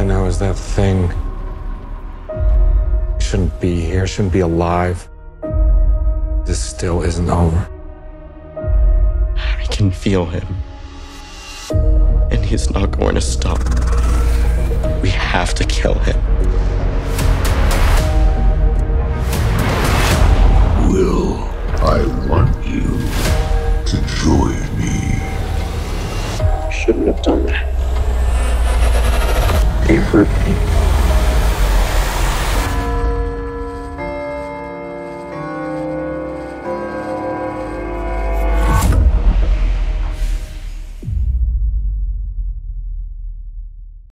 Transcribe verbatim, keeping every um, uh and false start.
I know is that thing shouldn't be here, shouldn't be alive. This still isn't over. I can feel him. And he's not going to stop. We have to kill him. Will, I want you to join me. You shouldn't have done that. He hurt me.